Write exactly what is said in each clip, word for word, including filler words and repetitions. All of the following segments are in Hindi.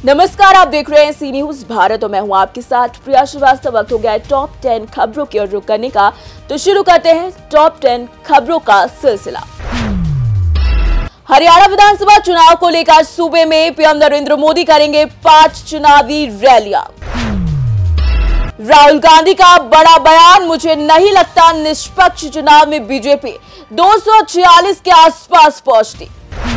नमस्कार, आप देख रहे हैं सी न्यूज भारत और मैं हूं आपके साथ प्रिया श्रीवास्तव। वक्त हो गया है टॉप टेन खबरों की ओर रुख करने का, तो शुरू करते हैं टॉप टेन खबरों का सिलसिला। हरियाणा विधानसभा चुनाव को लेकर सूबे में पीएम नरेंद्र मोदी करेंगे पांच चुनावी रैलियां। राहुल गांधी का बड़ा बयान, मुझे नहीं लगता निष्पक्ष चुनाव में बीजेपी दो सौ छियालीस के आसपास पहुंचती।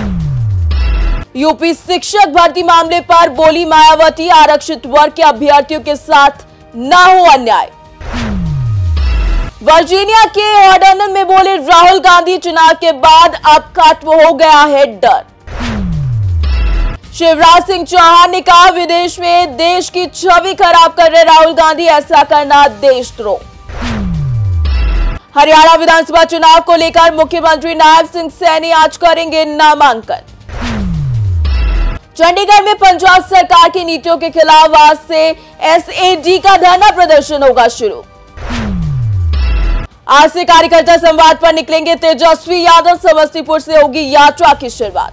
यूपी शिक्षक भर्ती मामले पर बोली मायावती, आरक्षित वर्ग के अभ्यर्थियों के साथ न हो अन्याय। वर्जीनिया के हॉर्डन में बोले राहुल गांधी, चुनाव के बाद अब खत्म हो गया है डर। शिवराज सिंह चौहान ने कहा, विदेश में देश की छवि खराब कर रहे राहुल गांधी, ऐसा करना देशद्रोह। हरियाणा विधानसभा चुनाव को लेकर मुख्यमंत्री नायब सिंह सैनी आज करेंगे नामांकन। चंडीगढ़ में पंजाब सरकार की नीतियों के खिलाफ आज से एसएडी का धरना प्रदर्शन होगा शुरू। आज से कार्यकर्ता संवाद पर निकलेंगे तेजस्वी यादव, समस्तीपुर से होगी यात्रा की शुरुआत।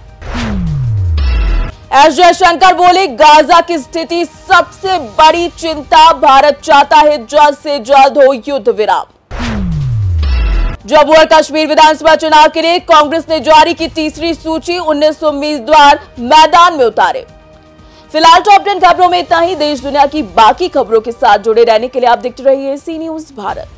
एस जयशंकर बोले, गाजा की स्थिति सबसे बड़ी चिंता, भारत चाहता है जल्द से जल्द हो युद्ध विराम। जम्मू और कश्मीर विधानसभा चुनाव के लिए कांग्रेस ने जारी की तीसरी सूची, उन्नीस उम्मीदवार मैदान में उतारे। फिलहाल टॉप टेन खबरों में इतना ही। देश दुनिया की बाकी खबरों के साथ जुड़े रहने के लिए आप देखते रहिए सी न्यूज भारत।